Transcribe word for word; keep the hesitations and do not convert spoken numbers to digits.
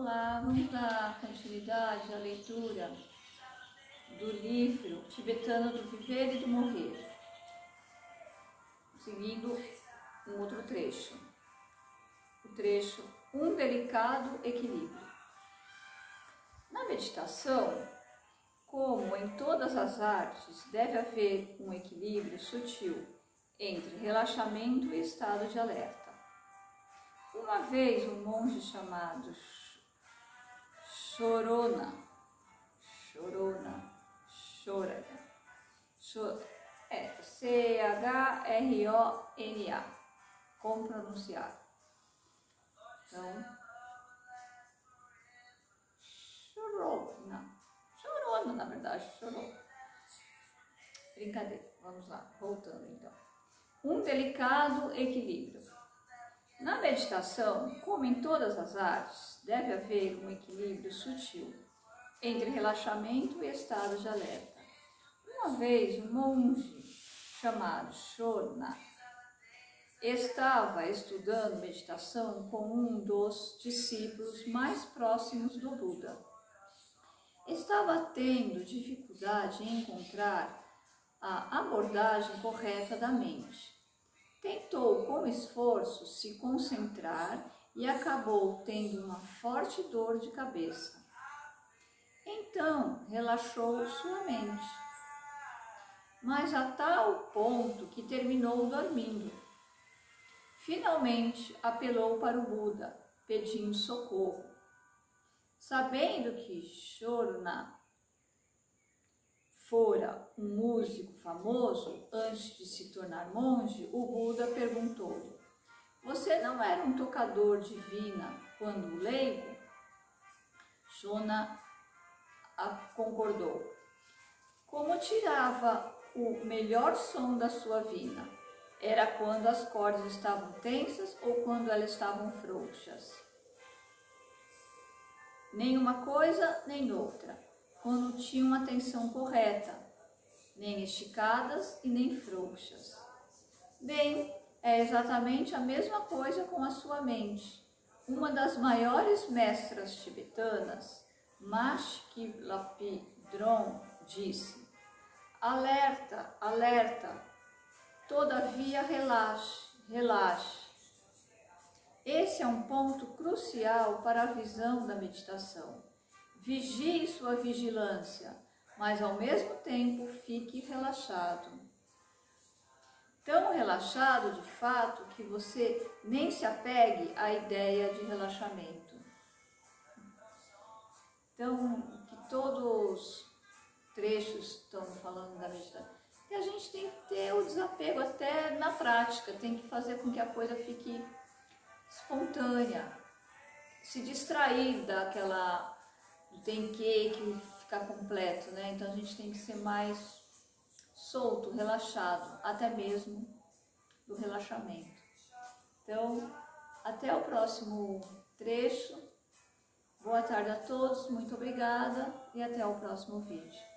Olá, vamos dar continuidade à leitura do livro tibetano do Viver e do Morrer, seguindo um outro trecho, o trecho Um Delicado Equilíbrio. Na meditação, como em todas as artes, deve haver um equilíbrio sutil entre relaxamento e estado de alerta. Uma vez um monge chamado Chorona, Chorona, Chorana, Chor, é, C H R O N A, como pronunciar? Então, Chorona, Chorona, na verdade, Chorona. Brincadeira, vamos lá, voltando então. Um delicado equilíbrio. Na meditação, como em todas as artes, deve haver um equilíbrio sutil entre relaxamento e estado de alerta. Uma vez, um monge chamado Chorna estava estudando meditação com um dos discípulos mais próximos do Buda. Estava tendo dificuldade em encontrar a abordagem correta da mente. Tentou com esforço se concentrar e acabou tendo uma forte dor de cabeça. Então relaxou sua mente, mas a tal ponto que terminou dormindo. Finalmente apelou para o Buda, pedindo socorro. Sabendo que Chorna fora um músico famoso antes de se tornar monge, o Buda perguntou-lhe: você não era um tocador de vina quando leigo? Chorna concordou. Como tirava o melhor som da sua vina? Era quando as cordas estavam tensas ou quando elas estavam frouxas? Nem uma coisa, nem outra. Quando tinham a tensão correta, nem esticadas e nem frouxas. Bem, é exatamente a mesma coisa com a sua mente. Uma das maiores mestras tibetanas, Mashki Lapidron, disse: alerta, alerta, todavia relaxe, relaxe. Esse é um ponto crucial para a visão da meditação. Vigie sua vigilância, mas ao mesmo tempo fique relaxado. Tão relaxado de fato que você nem se apegue à ideia de relaxamento. Então, que todos os trechos estão falando da meditação. E a gente tem que ter o desapego até na prática, tem que fazer com que a coisa fique espontânea, se distrair daquela tem que, que ficar completo, né? Então a gente tem que ser mais solto, relaxado, até mesmo do relaxamento. Então, até o próximo trecho. Boa tarde a todos, muito obrigada e até o próximo vídeo.